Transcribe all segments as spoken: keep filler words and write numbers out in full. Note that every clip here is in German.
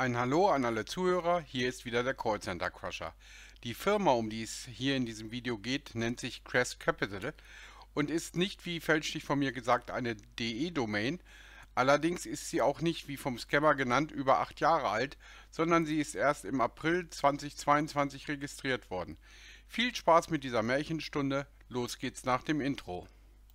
Ein Hallo an alle Zuhörer, hier ist wieder der Callcenter Crusher. Die Firma, um die es hier in diesem Video geht, nennt sich Crest Capital und ist nicht, wie fälschlich von mir gesagt, eine .de-Domain. Allerdings ist sie auch nicht, wie vom Scammer genannt, über acht Jahre alt, sondern sie ist erst im April zweitausendzweiundzwanzig registriert worden. Viel Spaß mit dieser Märchenstunde, los geht's nach dem Intro.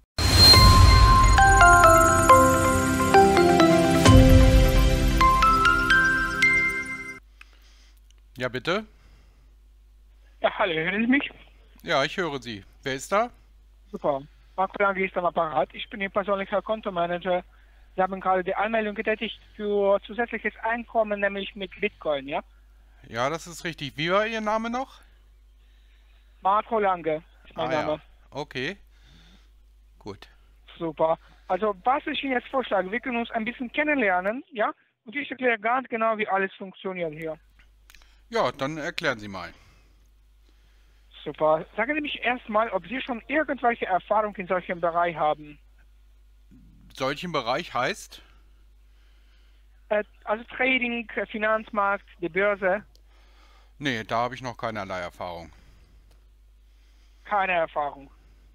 Ja, bitte? Ja, hallo, hören Sie mich? Ja, ich höre Sie. Wer ist da? Super. Marco Lange ist am Apparat. Ich bin Ihr persönlicher Kontomanager. Sie haben gerade die Anmeldung getätigt für zusätzliches Einkommen, nämlich mit Bitcoin, ja? Ja, das ist richtig. Wie war Ihr Name noch? Marco Lange ist mein Ah Name. ja, okay. Gut. Super. Also, was ich Ihnen jetzt vorschlage, wir können uns ein bisschen kennenlernen, ja? Und ich erkläre ganz genau, wie alles funktioniert hier. Ja, dann erklären Sie mal. Super. Sagen Sie mich erstmal, ob Sie schon irgendwelche Erfahrung in solchem Bereich haben. Solchen Bereich heißt? Äh, also Trading, äh, Finanzmarkt, die Börse, Nee, da habe ich noch keinerlei Erfahrung. keine Erfahrung.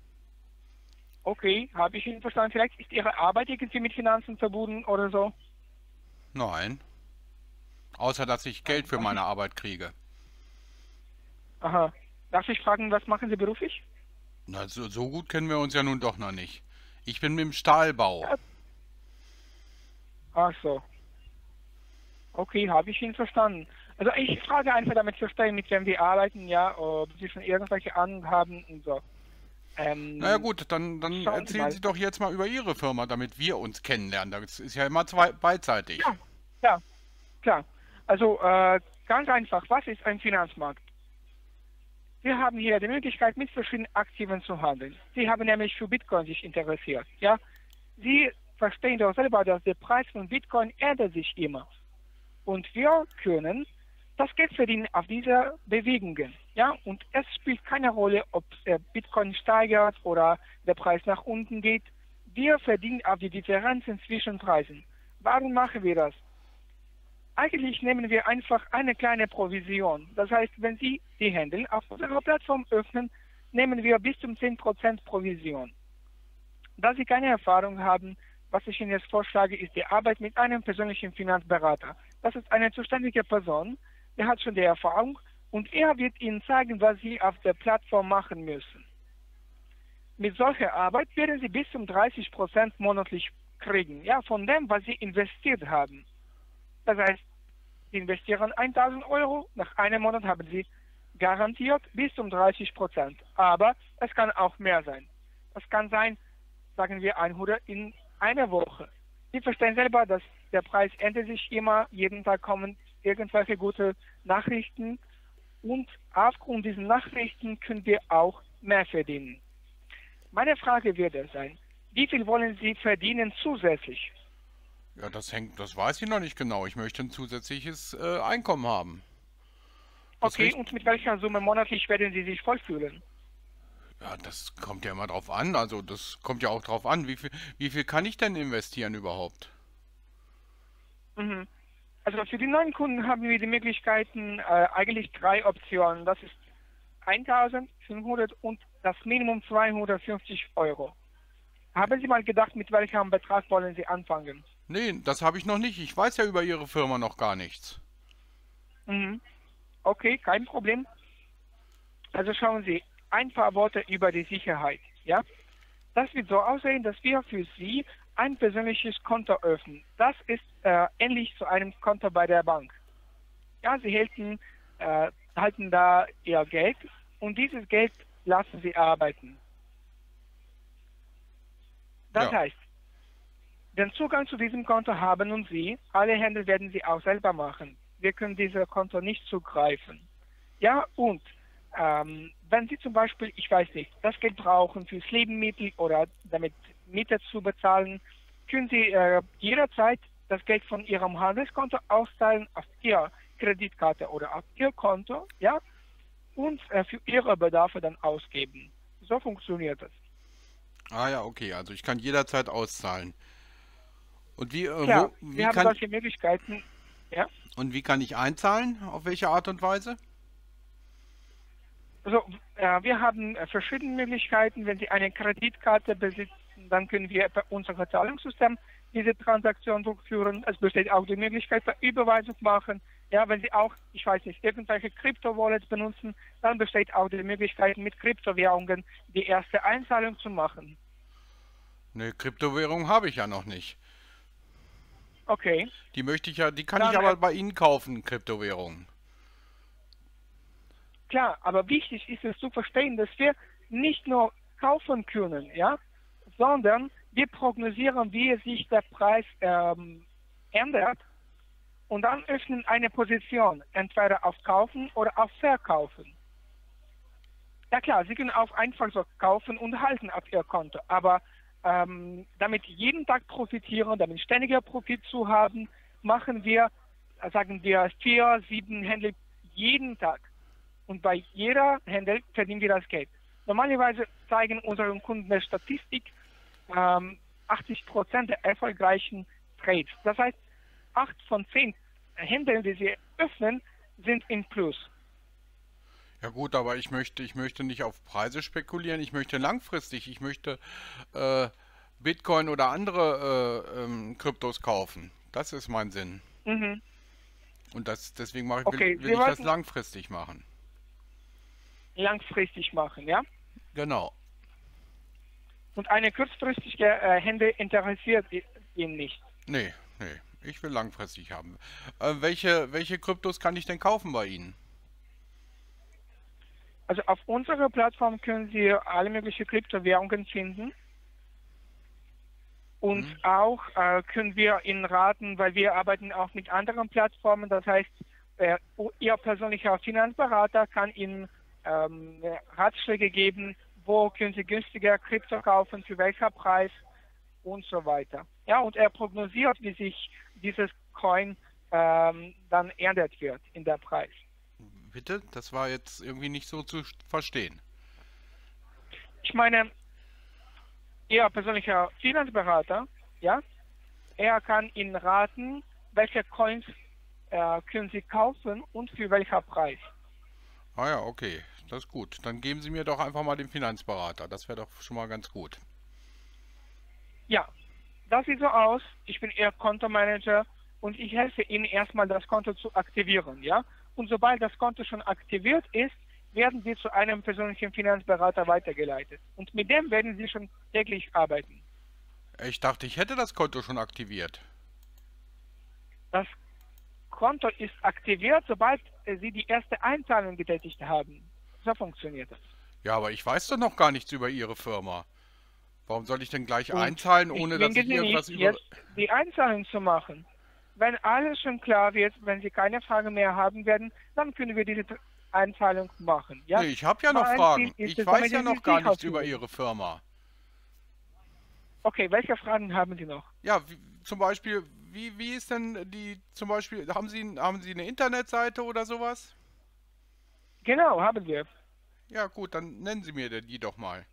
Okay, habe ich Ihnen verstanden. Vielleicht ist Ihre Arbeit irgendwie mit Finanzen verbunden oder so? Nein. Außer, dass ich Geld für meine Arbeit kriege. Aha. Darf ich fragen, was machen Sie beruflich? Na, so, so gut kennen wir uns ja nun doch noch nicht. Ich bin im Stahlbau. Ja. Ach so. Okay, habe ich ihn verstanden. Also ich frage einfach, damit zu verstehen, mit wem wir arbeiten, ja, ob Sie schon irgendwelche Ahnung haben und so. Ähm, Na ja gut, dann, dann schauen Sie erzählen mal. Sie doch jetzt mal über Ihre Firma, damit wir uns kennenlernen. Das ist ja immer zwei, beidseitig. Ja, ja, klar. Also äh, ganz einfach, was ist ein Finanzmarkt? Wir haben hier die Möglichkeit, mit verschiedenen Aktiven zu handeln. Sie haben nämlich für Bitcoin sich interessiert. Ja? Sie verstehen doch selber, dass der Preis von Bitcoin ändert sich immer. Und wir können das Geld verdienen auf diese Bewegungen. Ja? Und es spielt keine Rolle, ob der Bitcoin steigert oder der Preis nach unten geht. Wir verdienen auf die Differenzen zwischen Preisen. Warum machen wir das? Eigentlich nehmen wir einfach eine kleine Provision. Das heißt, wenn Sie die Händel auf unserer Plattform öffnen, nehmen wir bis zum zehn Prozent Provision. Da Sie keine Erfahrung haben, was ich Ihnen jetzt vorschlage, ist die Arbeit mit einem persönlichen Finanzberater. Das ist eine zuständige Person, der hat schon die Erfahrung und er wird Ihnen zeigen, was Sie auf der Plattform machen müssen. Mit solcher Arbeit werden Sie bis zum dreißig Prozent monatlich kriegen, ja, von dem, was Sie investiert haben. Das heißt, Sie investieren tausend Euro, nach einem Monat haben Sie garantiert bis zum dreißig Prozent. Aber es kann auch mehr sein. Das kann sein, sagen wir hundert in einer Woche. Sie verstehen selber, dass der Preis ändert sich immer, jeden Tag kommen irgendwelche gute Nachrichten und aufgrund dieser Nachrichten können wir auch mehr verdienen. Meine Frage wird es sein, wie viel wollen Sie verdienen zusätzlich? Ja, das hängt, das weiß ich noch nicht genau. Ich möchte ein zusätzliches äh, Einkommen haben. Das Okay, richt- und mit welcher Summe monatlich werden Sie sich vollfühlen? Ja, das kommt ja immer drauf an. Also das kommt ja auch drauf an. Wie viel, wie viel kann ich denn investieren überhaupt? Mhm. Also für die neuen Kunden haben wir die Möglichkeiten, äh, eigentlich drei Optionen. Das ist eintausendfünfhundert und das Minimum zweihundertfünfzig Euro. Haben Sie mal gedacht, mit welchem Betrag wollen Sie anfangen? Nee, das habe ich noch nicht. Ich weiß ja über Ihre Firma noch gar nichts. Mhm. Okay, kein Problem. Also schauen Sie, ein paar Worte über die Sicherheit. Ja? Das wird so aussehen, dass wir für Sie ein persönliches Konto öffnen. Das ist äh, ähnlich zu einem Konto bei der Bank. Ja, Sie halten, äh, halten da Ihr Geld und dieses Geld lassen Sie arbeiten. Das Ja, heißt, den Zugang zu diesem Konto haben nun Sie. Alle Händler werden Sie auch selber machen. Wir können dieses Konto nicht zugreifen. Ja, und ähm, wenn Sie zum Beispiel, ich weiß nicht, das Geld brauchen fürs Lebensmittel oder damit Miete zu bezahlen, können Sie äh, jederzeit das Geld von Ihrem Handelskonto auszahlen auf Ihre Kreditkarte oder auf Ihr Konto, ja, und äh, für Ihre Bedarfe dann ausgeben. So funktioniert das. ah ja, okay. Also ich kann jederzeit auszahlen. Und wie, äh, Klar, wo, wie wir haben kann, solche Möglichkeiten. Ja? Und wie kann ich einzahlen? Auf welche Art und Weise? Also, äh, wir haben äh, verschiedene Möglichkeiten. Wenn Sie eine Kreditkarte besitzen, dann können wir bei unserem Zahlungssystem diese Transaktion durchführen. Es besteht auch die Möglichkeit, per Überweisung machen. Ja, wenn Sie auch, ich weiß nicht, irgendwelche Krypto-Wallets benutzen, dann besteht auch die Möglichkeit, mit Kryptowährungen die erste Einzahlung zu machen. Eine Kryptowährung habe ich ja noch nicht. Okay, Die möchte ich ja, die kann ich dann äh, aber bei Ihnen kaufen, Kryptowährungen. klar, aber wichtig ist es zu verstehen, dass wir nicht nur kaufen können, ja, sondern wir prognosieren, wie sich der Preis ähm, ändert und dann öffnen eine Position, entweder auf Kaufen oder auf Verkaufen. Ja klar, Sie können auch einfach so kaufen und halten auf Ihr Konto, aber ähm, damit jeden Tag profitieren, damit ständiger Profit zu haben, machen wir, äh, sagen wir, vier, sieben Händler jeden Tag. Und bei jeder Händel verdienen wir das Geld. Normalerweise zeigen unsere Kunden der Statistik ähm, achtzig Prozent der erfolgreichen Trades. Das heißt, acht von zehn Händeln, die sie öffnen, sind in Plus. Ja gut, aber ich möchte, ich möchte nicht auf Preise spekulieren, ich möchte langfristig, ich möchte äh, Bitcoin oder andere äh, ähm, Kryptos kaufen. Das ist mein Sinn. Mhm. Und das, deswegen mache ich, will, Okay, will Sie ich das wollten langfristig machen. langfristig machen, ja? Genau. Und eine kurzfristige äh, Händel interessiert ihn nicht. Nee, nee. Ich will langfristig haben. Äh, welche, welche Kryptos kann ich denn kaufen bei Ihnen? Also auf unserer Plattform können Sie alle möglichen Kryptowährungen finden. Und Hm? auch äh, können wir Ihnen raten, weil wir arbeiten auch mit anderen Plattformen. Das heißt, äh, Ihr persönlicher Finanzberater kann Ihnen ähm, Ratschläge geben, wo können Sie günstiger Krypto kaufen, für welcher Preis und so weiter. Ja, und er prognosiert, wie sich dieses Coin ähm, dann ändert wird in der Preis. Bitte? Das war jetzt irgendwie nicht so zu verstehen. Ich meine, Ihr persönlicher Finanzberater, ja, er kann Ihnen raten, welche Coins äh, können Sie kaufen und für welcher Preis. Ah ja, okay. Das ist gut. Dann geben Sie mir doch einfach mal den Finanzberater. Das wäre doch schon mal ganz gut. Ja, das sieht so aus. Ich bin Ihr Kontomanager und ich helfe Ihnen erstmal das Konto zu aktivieren, ja. Und sobald das Konto schon aktiviert ist, werden Sie zu einem persönlichen Finanzberater weitergeleitet. Und mit dem werden Sie schon täglich arbeiten. Ich dachte, ich hätte das Konto schon aktiviert. Das Konto ist aktiviert, sobald äh, Sie die erste Einzahlung getätigt haben. So funktioniert das. Ja, aber ich weiß doch noch gar nichts über Ihre Firma. Warum soll ich denn gleich Und einzahlen, ich ohne dass zwinge ich Sie irgendwas nicht, über... jetzt die Einzahlung zu machen. Wenn alles schon klar wird, wenn Sie keine Frage mehr haben werden, dann können wir diese Einzahlung machen. Ja? Nee, ich habe ja noch Mein Fragen. Ziel ist Ich es, weiß damit ja Sie noch sich gar sicher nichts über fühlen. Ihre Firma. Okay, welche Fragen haben Sie noch? Ja, wie, zum Beispiel, wie, wie ist denn die, zum Beispiel, haben Sie, haben Sie eine Internetseite oder sowas? Genau, haben wir. Ja gut, dann nennen Sie mir denn die doch mal.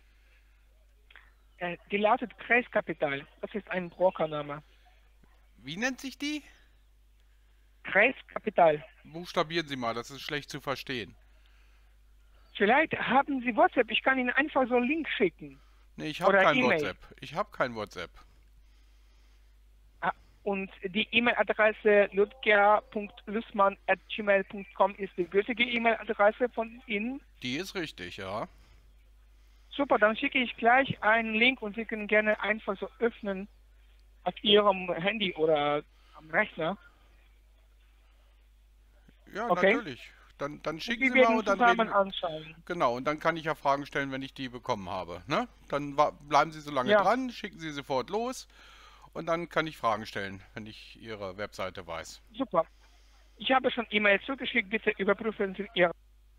Äh, die lautet Kreiskapital. Das ist ein Brokername. Wie nennt sich die? Kreiskapital. Buchstabieren Sie mal, das ist schlecht zu verstehen. Vielleicht haben Sie WhatsApp. Ich kann Ihnen einfach so einen Link schicken. Nee, ich habe Oder kein E-Mail. WhatsApp. Ich habe kein WhatsApp. Ah, und die E-Mail-Adresse ludger punkt lussmann at gmail punkt com ist die gültige E-Mail-Adresse von Ihnen. Die ist richtig, ja. Super, dann schicke ich gleich einen Link und Sie können gerne einfach so öffnen auf Ihrem Handy oder am Rechner. Ja, Okay? natürlich. Dann, dann Und schicken wir Sie mal werden und dann zusammen reden wir. anschauen. Genau, und dann kann ich ja Fragen stellen, wenn ich die bekommen habe. Ne? Dann wa- bleiben Sie so lange Ja, dran, schicken Sie sofort los und dann kann ich Fragen stellen, wenn ich Ihre Webseite weiß. super. Ich habe schon E-Mail zugeschickt. Bitte überprüfen Sie Ihre.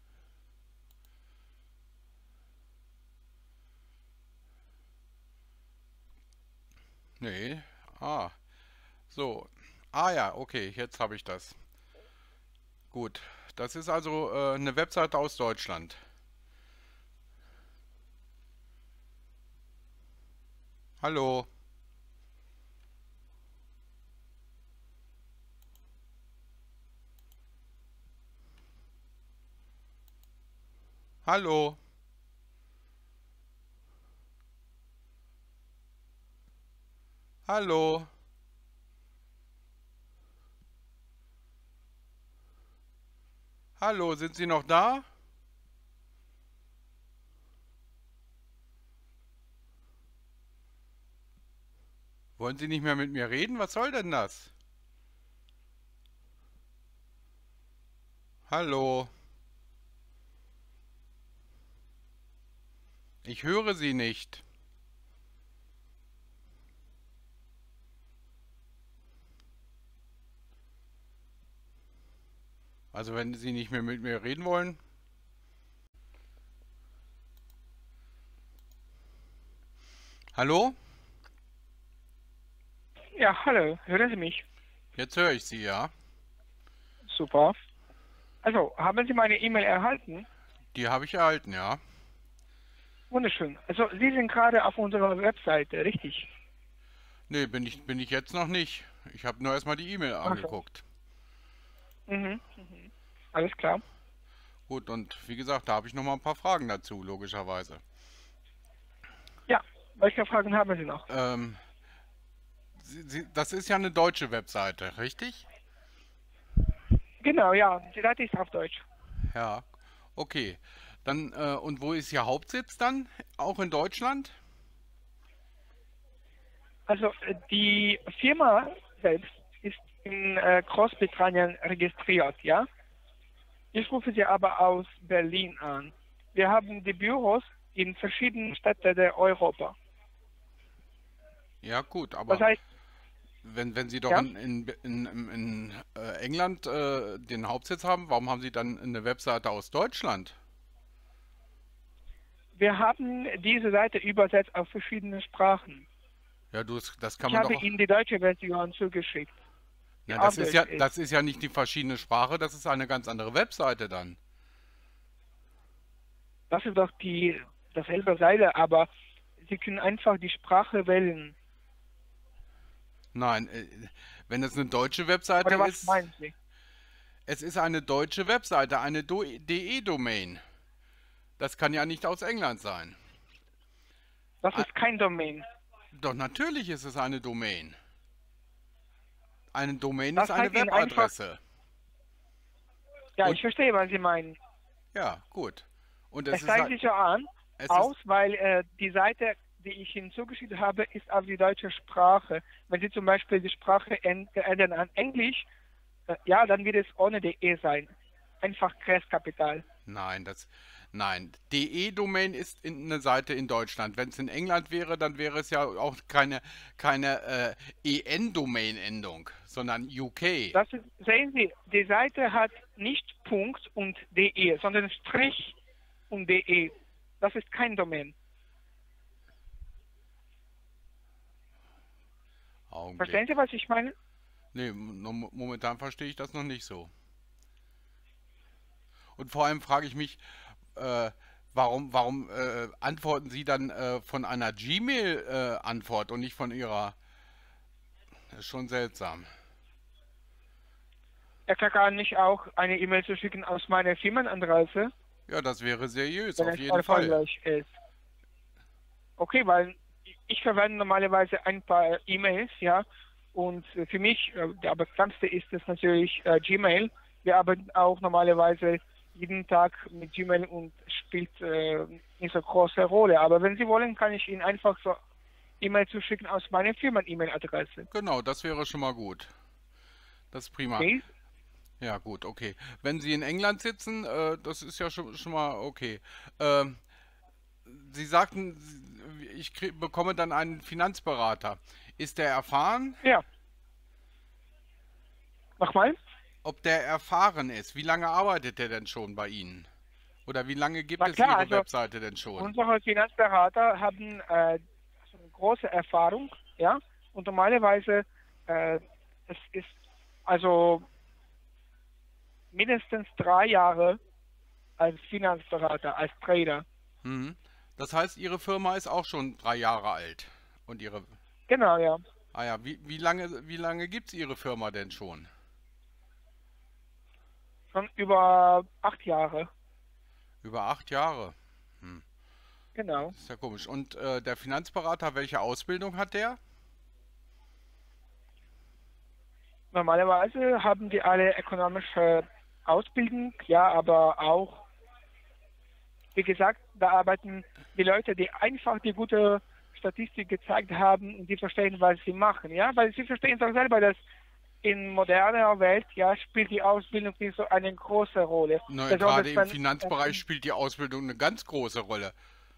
Nee. Ah, so. Ah ja, okay, jetzt habe ich das. Gut. Das ist also äh, eine Webseite aus Deutschland. Hallo. Hallo? Hallo? Hallo, sind Sie noch da? Wollen Sie nicht mehr mit mir reden? Was soll denn das? Hallo? Ich höre Sie nicht. Also wenn Sie nicht mehr mit mir reden wollen. Hallo? Ja, hallo, hören Sie mich? Jetzt höre ich Sie, ja. Super. Also, haben Sie meine E-Mail erhalten? Die habe ich erhalten, ja. Wunderschön. Also, Sie sind gerade auf unserer Webseite, richtig? Nee, bin ich, bin ich jetzt noch nicht. Ich habe nur erstmal die E-Mail Ach so. angeguckt. Mhm. Mhm. Alles klar. Gut, und wie gesagt, da habe ich noch mal ein paar Fragen dazu, logischerweise. Ja, welche Fragen haben Sie noch? Ähm, Sie, Sie, das ist ja eine deutsche Webseite, richtig? Genau, ja, die Seite ist auf Deutsch. Ja, okay. Dann, äh, und wo ist Ihr Hauptsitz dann? Auch in Deutschland? Also, äh, die Firma selbst ist in äh, Großbritannien registriert, ja? Ich rufe Sie aber aus Berlin an. Wir haben die Büros in verschiedenen Städten der Europa. Ja, gut, Das aber heißt, wenn, wenn Sie doch ja, in, in, in, in, in äh, England äh, den Hauptsitz haben, warum haben Sie dann eine Webseite aus Deutschland? wir haben diese Seite übersetzt auf verschiedene Sprachen. Ja, du, das das kann Ich man habe doch. Ihnen die deutsche Version zugeschickt, die Na, auf das ist Deutsch ja, ist. das ist ja nicht die verschiedene Sprache, das ist eine ganz andere Webseite dann. Das ist doch die dasselbe Seite, aber Sie können einfach die Sprache wählen. Nein, äh, wenn es eine deutsche Webseite Oder was ist, meinen Sie? es ist eine deutsche Webseite, eine Do- D E-Domain. Das kann ja nicht aus England sein. Das Ah, ist kein Domain. doch natürlich ist es eine Domain. Eine Domain ist Das eine heißt Ihnen einfach, Webadresse. ja, Und ich verstehe, was Sie meinen. ja, gut. Und es Es ist zeigt halt, sich so an, es ist, aus, weil äh, die Seite, die ich Ihnen zugeschickt habe, ist auf die deutsche Sprache. Wenn Sie zum Beispiel die Sprache ändern an Englisch, äh, ja, dann wird es ohne D E sein. Einfach Crestkapital. nein, das, nein. D E-Domain ist in, eine Seite in Deutschland. Wenn es in England wäre, dann wäre es ja auch keine, keine äh, E N-Domain-Endung, sondern U K. Das ist, sehen Sie, die Seite hat nicht Punkt und D E, sondern Strich und D E. Das ist kein Domain. Verstehen Augenblick. Sie, was ich meine? Nee, mo- momentan verstehe ich das noch nicht so. Und vor allem frage ich mich, äh, warum, warum äh, antworten Sie dann äh, von einer Gmail-Antwort und nicht von Ihrer? Das ist schon seltsam. Er kann nicht auch eine E-Mail zu schicken aus meiner Firmenadresse, Ja, das wäre seriös, wenn auf es jeden Fall. erfolgreich ist. Okay, weil ich verwende normalerweise ein paar E-Mails, ja, und für mich, äh, der bekannteste ist es natürlich äh, Gmail. Wir arbeiten auch normalerweise jeden Tag mit Gmail und spielt äh, nicht so große Rolle. Aber wenn Sie wollen, kann ich Ihnen einfach so E-Mail zuschicken aus meiner Firmen-E-Mail-Adresse. Genau, das wäre schon mal gut. Das ist prima. Okay? Ja, gut, okay. Wenn Sie in England sitzen, äh, das ist ja schon, schon mal okay. Ähm, Sie sagten, ich krieg, bekomme dann einen Finanzberater. Ist der erfahren? Ja, nochmal. Ob der erfahren ist? Wie lange arbeitet der denn schon bei Ihnen? Oder wie lange gibt Na es klar, Ihre also Webseite denn schon? unsere Finanzberater haben äh, so eine große Erfahrung, ja, und normalerweise äh, es ist also mindestens drei Jahre als Finanzberater, als Trader. Mhm. Das heißt, Ihre Firma ist auch schon drei Jahre alt. Und Ihre. Genau, ja. Ah ja, wie, wie lange, wie lange gibt es Ihre Firma denn schon? Schon über acht Jahre. Über acht Jahre. Hm. Genau. Ist ja komisch. Und äh, der Finanzberater, welche Ausbildung hat der? Normalerweise haben die alle ökonomische Ausbildung, ja, aber auch, wie gesagt, da arbeiten die Leute, die einfach die gute Statistik gezeigt haben und die verstehen, was sie machen, ja, weil sie verstehen doch selber, dass in moderner Welt, ja, spielt die Ausbildung nicht so eine große Rolle. Na, Besonders gerade im wenn, Finanzbereich spielt die Ausbildung eine ganz große Rolle.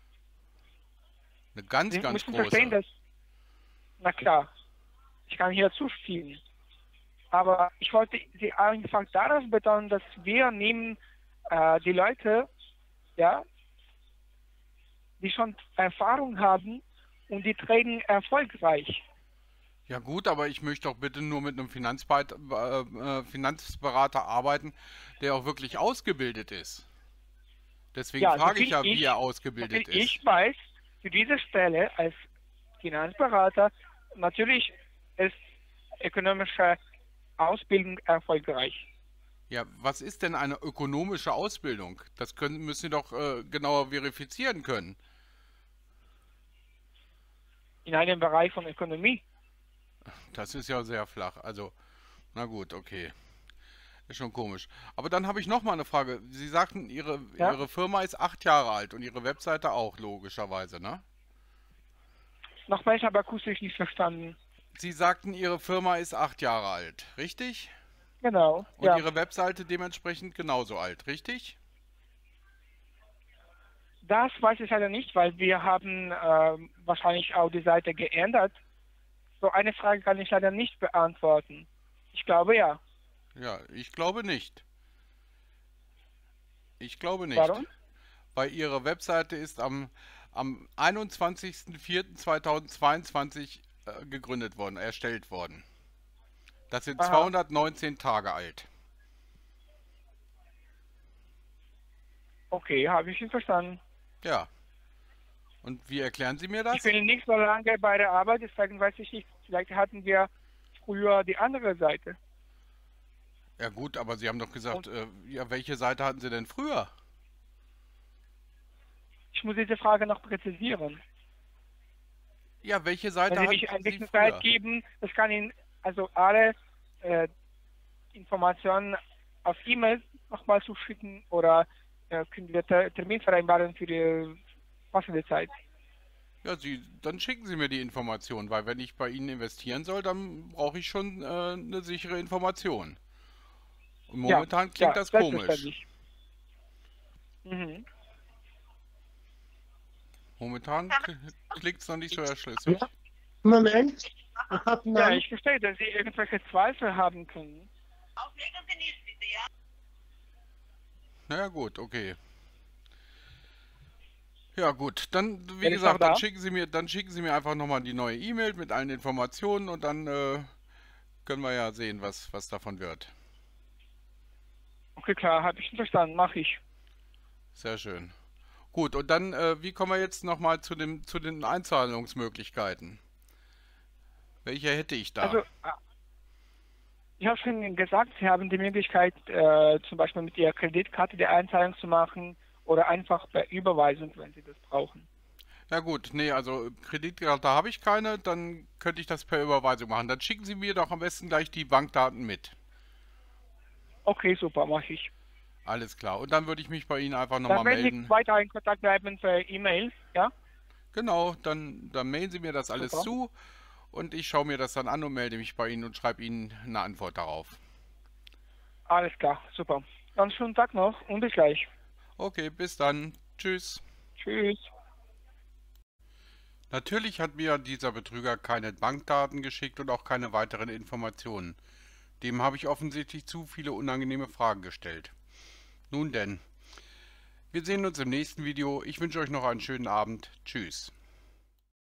Eine ganz, Sie ganz müssen verstehen, große. dass, na klar, ich kann hier zustimmen. Aber ich wollte Sie einfach darauf betonen, dass wir nehmen äh, die Leute, ja, die schon Erfahrung haben und die treten erfolgreich. Ja gut, aber ich möchte doch bitte nur mit einem Finanzberater, äh, Finanzberater arbeiten, der auch wirklich ausgebildet ist. Deswegen Ja, frage ich soviel ja, wie ich, er ausgebildet soviel ist. ich weiß, für diese Stelle als Finanzberater, natürlich ist ökonomische Ausbildung erfolgreich. Ja, was ist denn eine ökonomische Ausbildung? Das können, müssen Sie doch äh, genauer verifizieren können. In einem Bereich von Ökonomie. Das ist ja sehr flach. Also, na gut, okay. Ist schon komisch. Aber dann habe ich noch mal eine Frage. Sie sagten, Ihre, Ja? Ihre Firma ist acht Jahre alt und Ihre Webseite auch, logischerweise, ne? Nochmal, ich habe akustisch nicht verstanden. Sie sagten, Ihre Firma ist acht Jahre alt, richtig? Genau, Und ja. Ihre Webseite dementsprechend genauso alt, richtig? Das weiß ich leider nicht, weil wir haben äh, wahrscheinlich auch die Seite geändert. So eine Frage kann ich leider nicht beantworten. Ich glaube ja. Ja, ich glaube nicht. Ich glaube nicht. Warum? Weil Ihre Webseite ist am, am einundzwanzigsten vierten zweitausendzweiundzwanzig äh, gegründet worden, erstellt worden. Das sind Aha. zweihundertneunzehn Tage alt. Okay, habe ich schon verstanden. Ja. Und wie erklären Sie mir Ich das? bin nicht so lange bei der Arbeit, deswegen weiß ich nicht. Vielleicht hatten wir früher die andere Seite. Ja gut, aber Sie haben doch gesagt, äh, ja, welche Seite hatten Sie denn früher? Ich muss diese Frage noch präzisieren. Ja, welche Seite Wenn Sie hatten mich ein Sie bisschen früher? Zeit geben, das kann Ihnen also alle äh, Informationen auf E-Mail nochmal zuschicken oder äh, können wir Ter Termin vereinbaren für die passende Zeit. Ja, Sie, dann schicken Sie mir die Information, weil wenn ich bei Ihnen investieren soll, dann brauche ich schon äh, eine sichere Information. Und momentan ja, klingt ja, das komisch. selbstverständlich. Mhm. Momentan klingt es noch nicht so erschlüssig. Ja. Moment. Ich hab Ja, einen ich verstehe, dass Sie irgendwelche Zweifel haben können. Na ja, gut, okay. Ja gut, dann wie Bin ich gesagt, noch da? dann schicken Sie mir, dann schicken Sie mir einfach nochmal die neue E-Mail mit allen Informationen und dann äh, können wir ja sehen, was, was davon wird. Okay, klar, habe ich schon verstanden, mache ich. Sehr schön. Gut, und dann, äh, wie kommen wir jetzt nochmal zu dem, zu den Einzahlungsmöglichkeiten? Welche hätte ich da? Also, äh, ich habe schon gesagt, Sie haben die Möglichkeit, äh, zum Beispiel mit Ihrer Kreditkarte die Einzahlung zu machen oder einfach per Überweisung, wenn Sie das brauchen. Ja gut, nee, also Kreditkarte habe ich keine, dann könnte ich das per Überweisung machen. Dann schicken Sie mir doch am besten gleich die Bankdaten mit. Okay, super, mache ich. Alles klar. Und dann würde ich mich bei Ihnen einfach Dann nochmal werden melden. Sie weiter in Kontakt bleiben per E-Mail, ja? Genau, dann, dann mailen Sie mir das alles Super. zu und ich schaue mir das dann an und melde mich bei Ihnen und schreibe Ihnen eine Antwort darauf. Alles klar, super. Dann schönen Tag noch und bis gleich. Okay, bis dann. Tschüss. Tschüss. Natürlich hat mir dieser Betrüger keine Bankdaten geschickt und auch keine weiteren Informationen. Dem habe ich offensichtlich zu viele unangenehme Fragen gestellt. Nun denn, wir sehen uns im nächsten Video. Ich wünsche euch noch einen schönen Abend. Tschüss.